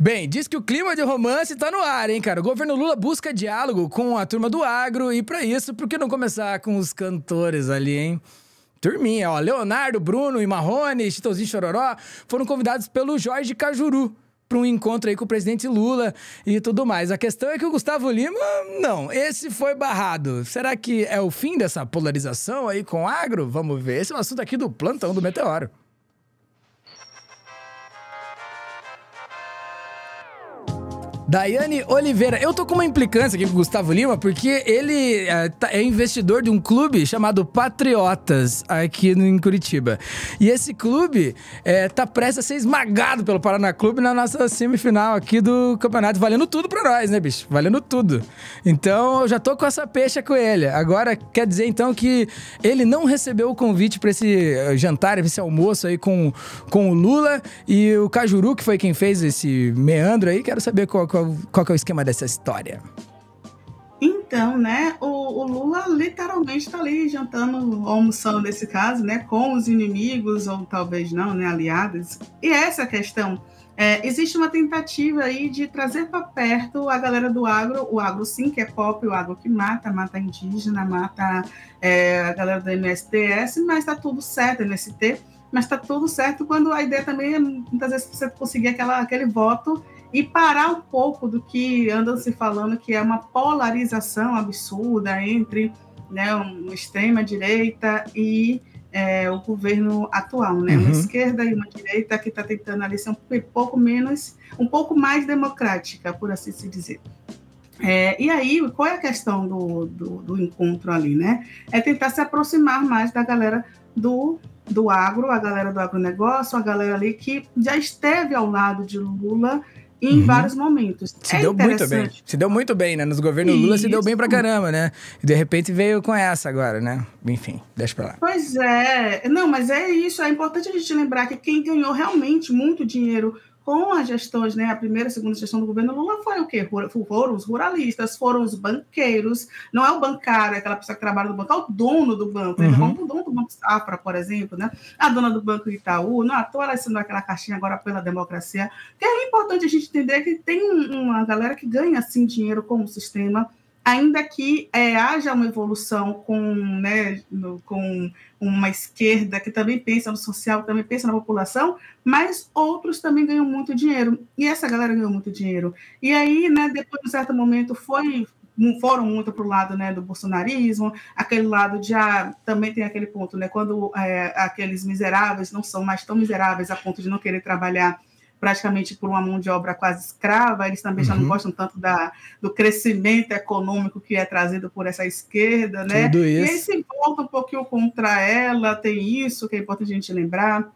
Bem, diz que o clima de romance tá no ar, hein, cara? O governo Lula busca diálogo com a turma do agro e pra isso, por que não começar com os cantores ali, hein? Turminha, ó, Leonardo, Bruno e Marrone, Chitãozinho e Chororó foram convidados pelo Jorge Cajuru para um encontro aí com o presidente Lula e tudo mais. A questão é que o Gustavo Lima, não, esse foi barrado. Será que é o fim dessa polarização aí com o agro? Vamos ver. Esse é o assunto aqui do Plantão do Meteoro. Daiane Oliveira, eu tô com uma implicância aqui com o Gustavo Lima, porque ele é investidor de um clube chamado Patriotas, aqui em Curitiba. E esse clube tá prestes a ser esmagado pelo Paraná Clube na nossa semifinal aqui do campeonato, valendo tudo pra nós, né, bicho? Valendo tudo. Então, eu já tô com essa pecha com ele. Agora, quer dizer, então, que ele não recebeu o convite pra esse jantar, esse almoço aí com o Lula e o Cajuru, que foi quem fez esse meandro aí. Quero saber qual que é o esquema dessa história? Então, né, o Lula literalmente está ali jantando, almoçando nesse caso, né, com os inimigos, ou talvez não, né, aliados. E essa a questão. Existe uma tentativa aí de trazer para perto a galera do agro, o agro sim, que é pop, o agro que mata indígena, mata a galera do MSTS, mas está tudo certo, MST, mas está tudo certo quando a ideia também é, muitas vezes, você conseguir aquele voto e parar um pouco do que andam se falando, que é uma polarização absurda entre, né, uma extrema-direita e o governo atual, né? Uma esquerda e uma direita que está tentando ali ser um pouco mais democrática, por assim se dizer. E aí, qual é a questão do encontro ali, né? É tentar se aproximar mais da galera do agro, a galera do agronegócio, a galera ali que já esteve ao lado de Lula em vários momentos. Se deu muito bem, né? Nos governos Lula se deu bem pra caramba, né? E de repente veio com essa agora, né? Enfim, deixa pra lá. Pois é. Não, mas é isso. É importante a gente lembrar que quem ganhou realmente muito dinheiro com as gestões, né, a primeira e segunda gestão do governo Lula foi o quê? Foram os ruralistas, foram os banqueiros, não é o bancário, aquela pessoa que trabalha no banco, é o dono do banco, né? O dono do Banco Safra, por exemplo, né? A dona do Banco Itaú, não à toa ela assinou aquela caixinha agora pela democracia, que é importante a gente entender que tem uma galera que ganha, assim, dinheiro com o sistema, ainda que haja uma evolução com uma esquerda que também pensa no social, também pensa na população, mas outros também ganham muito dinheiro. E essa galera ganhou muito dinheiro. E aí, né, depois de um certo momento, foram muito para o lado, né, do bolsonarismo, aquele lado também tem aquele ponto, né, quando aqueles miseráveis não são mais tão miseráveis a ponto de não querer trabalhar praticamente por uma mão de obra quase escrava, eles também já não gostam tanto do crescimento econômico que é trazido por essa esquerda, né? Tudo isso. E aí se volta um pouquinho contra ela, tem isso que é importante a gente lembrar.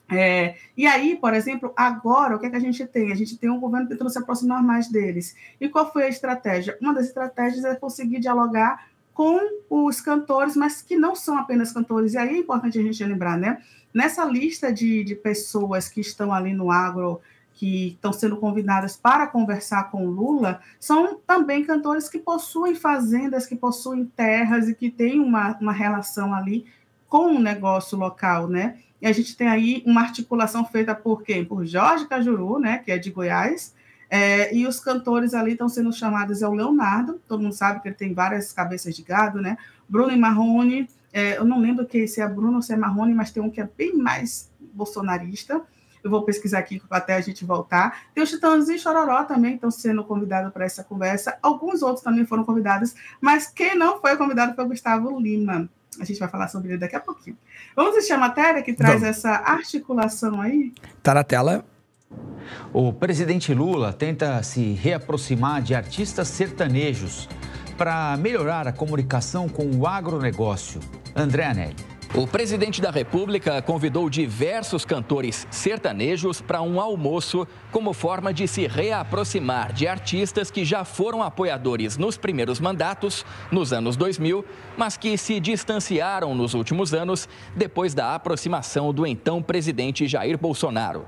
E aí, por exemplo, agora, o que é que a gente tem? A gente tem um governo tentando se aproximar mais deles. E qual foi a estratégia? Uma das estratégias é conseguir dialogar com os cantores, mas que não são apenas cantores. E aí é importante a gente lembrar, né? Nessa lista de pessoas que estão ali no agro, que estão sendo convidadas para conversar com o Lula, são também cantores que possuem fazendas, que possuem terras e que têm uma relação ali com o negócio local, né? E a gente tem aí uma articulação feita por quem? Por Jorge Cajuru, né, que é de Goiás, e os cantores ali estão sendo chamados o Leonardo, todo mundo sabe que ele tem várias cabeças de gado, né? Bruno e Marrone, eu não lembro se é Bruno ou se é Marrone, mas tem um que é bem mais bolsonarista. Eu vou pesquisar aqui até a gente voltar. Tem o Chitãozinho e Chororó também estão sendo convidados para essa conversa. Alguns outros também foram convidados, mas quem não foi convidado foi o Gustavo Lima. A gente vai falar sobre ele daqui a pouquinho. Vamos assistir a matéria que traz essa articulação aí? Tá na tela. O presidente Lula tenta se reaproximar de artistas sertanejos para melhorar a comunicação com o agronegócio. André Anelli. O presidente da República convidou diversos cantores sertanejos para um almoço como forma de se reaproximar de artistas que já foram apoiadores nos primeiros mandatos, nos anos 2000, mas que se distanciaram nos últimos anos depois da aproximação do então presidente Jair Bolsonaro.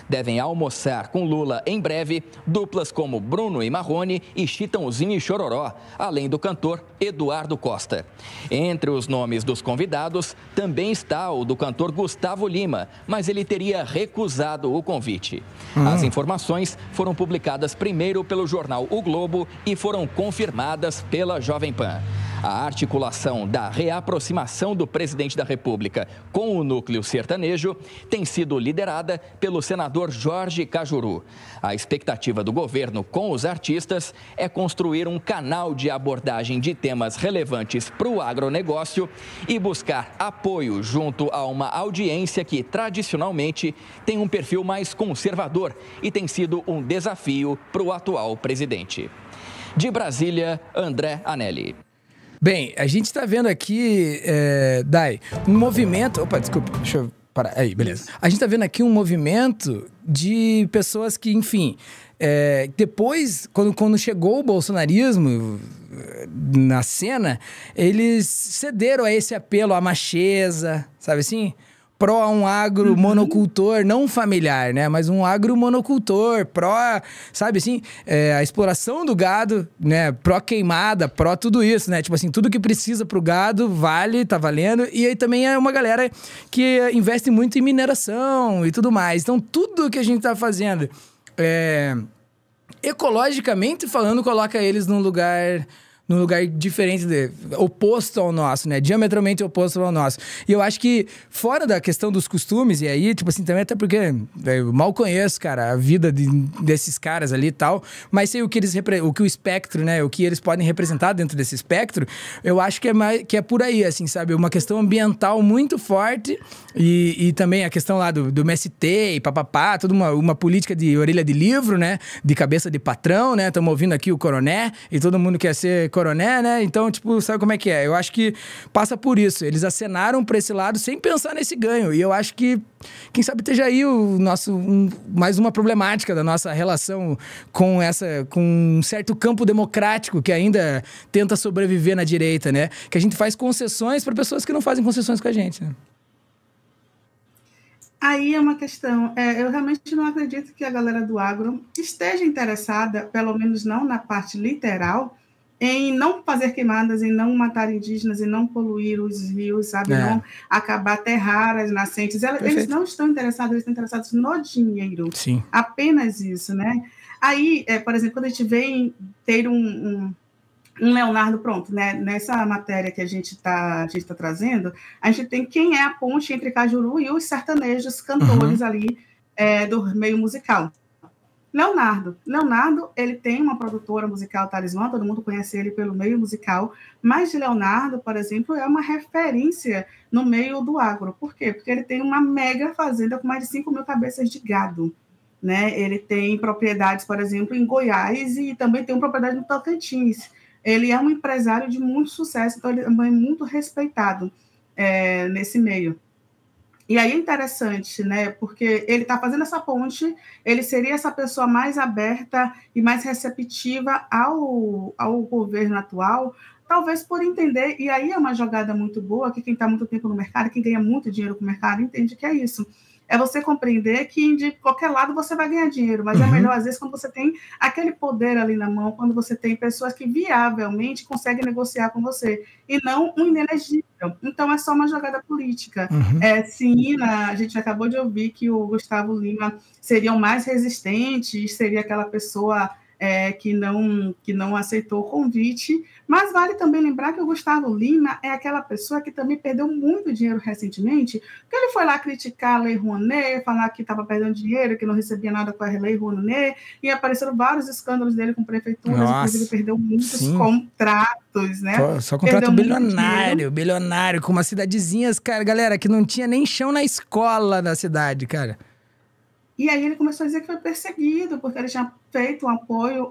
Devem almoçar com Lula em breve duplas como Bruno e Marrone e Chitãozinho e Chororó, além do cantor Eduardo Costa. Entre os nomes dos convidados também está o do cantor Gustavo Lima, mas ele teria recusado o convite. As informações foram publicadas primeiro pelo jornal O Globo e foram confirmadas pela Jovem Pan. A articulação da reaproximação do presidente da República com o núcleo sertanejo tem sido liderada pelo senador Jorge Cajuru. A expectativa do governo com os artistas é construir um canal de abordagem de temas relevantes para o agronegócio e buscar apoio junto a uma audiência que tradicionalmente tem um perfil mais conservador e tem sido um desafio para o atual presidente. De Brasília, André Anelli. Bem, a gente está vendo aqui, Dai, um movimento... Opa, desculpa, deixa eu parar. Aí, beleza. A gente está vendo aqui um movimento de pessoas que, enfim... depois, quando chegou o bolsonarismo na cena, eles cederam a esse apelo à macheza, sabe assim? Pró a um agro monocultor, não familiar, né? Mas um agro monocultor, pró, sabe assim? A exploração do gado, né? Pró queimada, pró tudo isso, né? Tipo assim, tudo que precisa pro gado vale, tá valendo. E aí também é uma galera que investe muito em mineração e tudo mais. Então, tudo que a gente tá fazendo, ecologicamente falando, coloca eles num lugar diferente, oposto ao nosso, né? Diametralmente oposto ao nosso. E eu acho que, fora da questão dos costumes, e aí, tipo assim, também até porque eu mal conheço, cara, a vida desses caras ali e tal, mas sei o que o espectro, né? O que eles podem representar dentro desse espectro, eu acho que é por aí, assim, sabe? Uma questão ambiental muito forte e também a questão lá do MST e papapá, toda uma política de orelha de livro, né? De cabeça de patrão, né? Estamos ouvindo aqui o Coroné e todo mundo quer ser Coroné, né? Então, tipo, sabe como é que é? Eu acho que passa por isso. Eles acenaram pra esse lado sem pensar nesse ganho. E eu acho que, quem sabe, esteja aí mais uma problemática da nossa relação com um certo campo democrático que ainda tenta sobreviver na direita, né? Que a gente faz concessões para pessoas que não fazem concessões com a gente, né? Aí é uma questão, eu realmente não acredito que a galera do agro esteja interessada, pelo menos não na parte literal, em não fazer queimadas, em não matar indígenas, em não poluir os rios, sabe? Não acabar terras nascentes. Eles não estão interessados, eles estão interessados no dinheiro. Sim. Apenas isso, né? Aí, por exemplo, quando a gente vem ter um Leonardo, pronto, né? Nessa matéria que a gente tá trazendo, a gente tem quem é a ponte entre Cajuru e os sertanejos cantores ali do meio musical. Leonardo, ele tem uma produtora musical, Talismã, todo mundo conhece ele pelo meio musical, mas Leonardo, por exemplo, é uma referência no meio do agro. Por quê? Porque ele tem uma mega fazenda com mais de 5 mil cabeças de gado, né? Ele tem propriedades, por exemplo, em Goiás e também tem uma propriedade no Tocantins. Ele é um empresário de muito sucesso, então ele é muito respeitado nesse meio. E aí é interessante, né? Porque ele está fazendo essa ponte, ele seria essa pessoa mais aberta e mais receptiva ao governo atual, talvez por entender, e aí é uma jogada muito boa, que quem está muito tempo no mercado, quem ganha muito dinheiro com o mercado, entende que é isso. É você compreender que de qualquer lado você vai ganhar dinheiro, mas é melhor, às vezes, quando você tem aquele poder ali na mão, quando você tem pessoas que viavelmente conseguem negociar com você, e não um inelegível. Então, é só uma jogada política. Sim, a gente acabou de ouvir que o Gustavo Lima seria o mais resistente, seria aquela pessoa que não aceitou o convite, mas vale também lembrar que o Gustavo Lima é aquela pessoa que também perdeu muito dinheiro recentemente, porque ele foi lá criticar a Lei Rouanet, falar que estava perdendo dinheiro, que não recebia nada com a Lei Rouanet, e apareceram vários escândalos dele com prefeituras, inclusive perdeu muitos contratos, né? Só contrato bilionário, com umas cidadezinhas, cara, galera, que não tinha nem chão na escola da cidade, cara. E aí ele começou a dizer que foi perseguido, porque ele tinha feito um apoio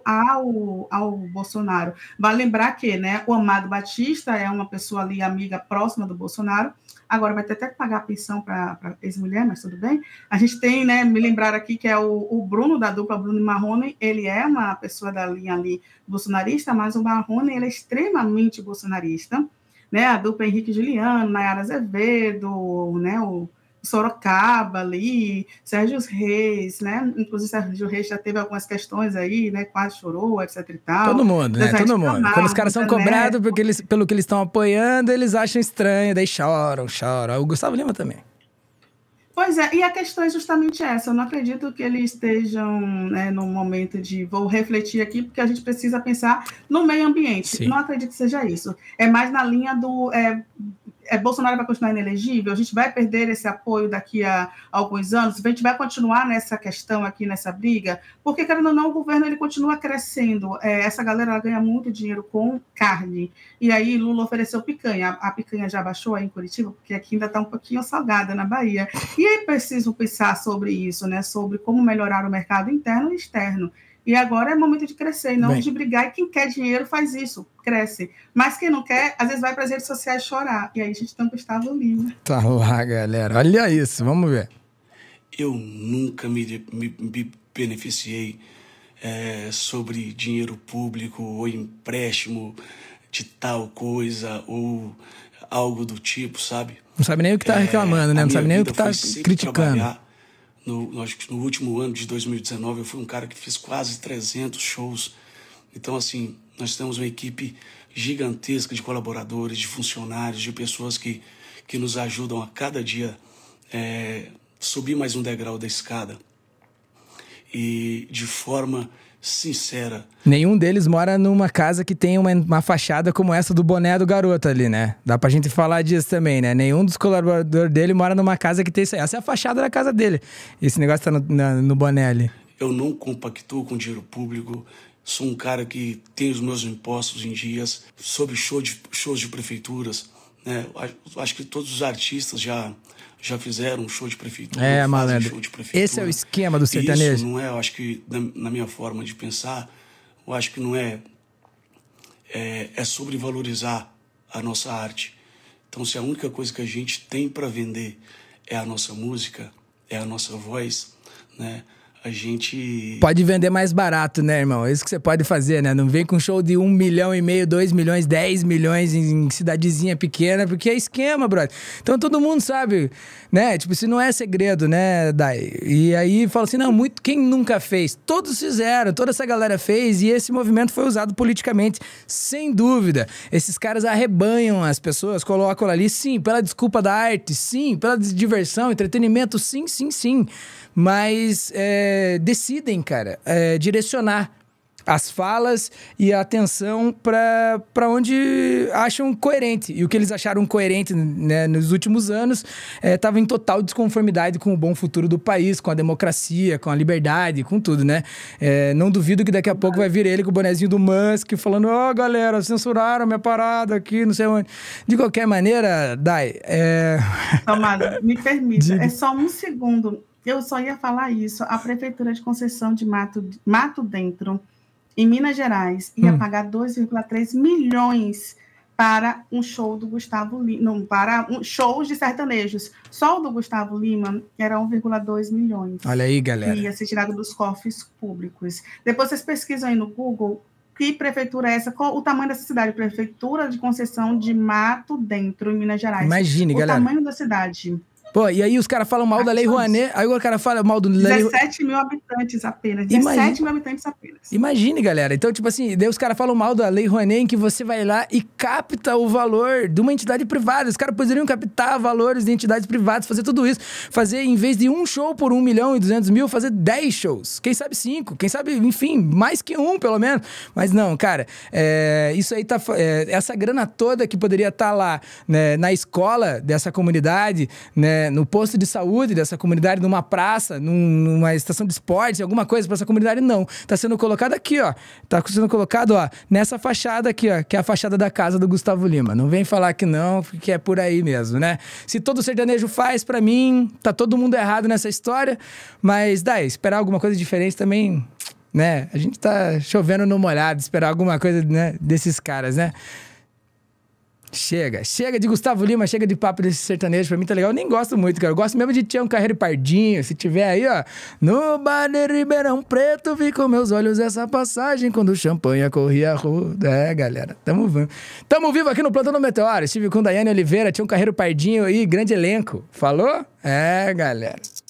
ao Bolsonaro. Vale lembrar que, né, o Amado Batista é uma pessoa ali, amiga próxima do Bolsonaro, agora vai ter até que pagar a pensão para ex-mulher, mas tudo bem. A gente tem, né, me lembrar aqui que é o Bruno, da dupla Bruno e Marrone, ele é uma pessoa da linha ali bolsonarista, mas o Marrone, ele é extremamente bolsonarista, né, a dupla Henrique Juliano, Nayara Azevedo, né, Sorocaba ali, Sérgio Reis, né? Inclusive Sérgio Reis já teve algumas questões aí, né? Quase chorou, etc e tal. Todo mundo, né? Todo mundo. Quando os caras são cobrados pelo que eles estão apoiando, eles acham estranho, daí choram. O Gustavo Lima também. Pois é, e a questão é justamente essa. Eu não acredito que eles estejam, né, num momento de vou refletir aqui, porque a gente precisa pensar no meio ambiente. Sim. Não acredito que seja isso. É mais na linha do... Bolsonaro vai continuar inelegível? A gente vai perder esse apoio daqui a alguns anos? A gente vai continuar nessa questão aqui, nessa briga? Porque, querendo ou não, o governo ele continua crescendo. Essa galera ela ganha muito dinheiro com carne. E aí Lula ofereceu picanha. A picanha já baixou aí em Curitiba, porque aqui ainda está um pouquinho salgada na Bahia. E aí preciso pensar sobre isso, né? Sobre como melhorar o mercado interno e externo. E agora é momento de crescer, e não de brigar. E quem quer dinheiro faz isso, cresce. Mas quem não quer, às vezes vai para as redes sociais chorar. E aí a gente tem o Gustavo Lima. Tá lá, galera. Olha isso, vamos ver. Eu nunca me beneficiei sobre dinheiro público ou empréstimo de tal coisa ou algo do tipo, sabe? Não sabe nem o que tá reclamando, né? Não sabe nem o que tá criticando. Acho que no último ano de 2019 eu fui um cara que fiz quase 300 shows. Então, assim, nós temos uma equipe gigantesca de colaboradores, de funcionários, de pessoas que nos ajudam a cada dia subir mais um degrau da escada. E de forma sincera. Nenhum deles mora numa casa que tem uma fachada como essa do boné do garoto ali, né? Dá pra gente falar disso também, né? Nenhum dos colaboradores dele mora numa casa que tem isso aí. Essa é a fachada da casa dele. Esse negócio tá no boné ali. Eu não compactuo com dinheiro público. Sou um cara que tem os meus impostos em dias. Sobre shows de prefeituras, né? Acho que todos os artistas já fizeram um show de prefeitura. Malandro. Show de prefeitura. Esse é o esquema do sertanejo. Isso não é, eu acho que, na minha forma de pensar, eu acho que não é sobrevalorizar a nossa arte. Então, se a única coisa que a gente tem para vender é a nossa música, é a nossa voz, né? A gente... Pode vender mais barato, né, irmão? É isso que você pode fazer, né? Não vem com show de 1,5 milhão, 2 milhões, 10 milhões em cidadezinha pequena, porque é esquema, brother. Então todo mundo sabe, né? Tipo, isso não é segredo, né, Dai? E aí fala assim, não, quem nunca fez? Todos fizeram, toda essa galera fez e esse movimento foi usado politicamente, sem dúvida. Esses caras arrebanham as pessoas, colocam ali, sim, pela desculpa da arte, sim, pela diversão, entretenimento, sim. Mas decidem, cara, direcionar as falas e a atenção para onde acham coerente. E o que eles acharam coerente, né, nos últimos anos estava em total desconformidade com o bom futuro do país, com a democracia, com a liberdade, com tudo, né? Não duvido que daqui a pouco vai vir ele com o bonezinho do Musk falando, galera, censuraram minha parada aqui, não sei onde. De qualquer maneira, Dai... Tomada, me permita, é só um segundo. Eu só ia falar isso. A Prefeitura de Conceição de Mato Dentro, em Minas Gerais, ia pagar 2,3 milhões para um show do Gustavo Lima. Não, para shows de sertanejos. Só o do Gustavo Lima era 1,2 milhões. Olha aí, galera. Que ia ser tirado dos cofres públicos. Depois vocês pesquisam aí no Google que prefeitura é essa, qual o tamanho dessa cidade. Prefeitura de Conceição de Mato Dentro, em Minas Gerais. Imagine, galera. O tamanho da cidade. Pô, e aí os caras falam mal da Lei Rouanet, aí o cara fala mal do... 17 mil habitantes apenas, 17 mil habitantes apenas. Imagine, galera. Então, tipo assim, daí os caras falam mal da Lei Rouanet, em que você vai lá e capta o valor de uma entidade privada. Os caras poderiam captar valores de entidades privadas, fazer tudo isso. Fazer, em vez de um show por 1 milhão e 200 mil, fazer 10 shows. Quem sabe 5, quem sabe, enfim, mais que um, pelo menos. Mas não, cara, isso aí tá... essa grana toda que poderia estar lá, né, na escola dessa comunidade, né, no posto de saúde dessa comunidade, numa praça, numa estação de esportes, alguma coisa para essa comunidade, não. Tá sendo colocado aqui, ó. Tá sendo colocado, ó, nessa fachada aqui, ó, que é a fachada da casa do Gustavo Lima. Não vem falar que não, porque é por aí mesmo, né? Se todo sertanejo faz, pra mim, tá todo mundo errado nessa história, mas, daí, esperar alguma coisa diferente também, né? A gente tá chovendo no molhado, esperar alguma coisa, né, desses caras, né? Chega de Gustavo Lima, chega de papo desse sertanejo. Pra mim tá legal. Eu nem gosto muito, cara. Eu gosto mesmo de Tião Carreiro e Pardinho. Se tiver aí, ó. No bar de Ribeirão Preto, vi com meus olhos essa passagem quando o champanhe corria ruda. É, galera. Tamo vivo aqui no Plantão do Meteoro. Estive com Daiane Oliveira, Tião Carreiro Pardinho e grande elenco. Falou? É, galera.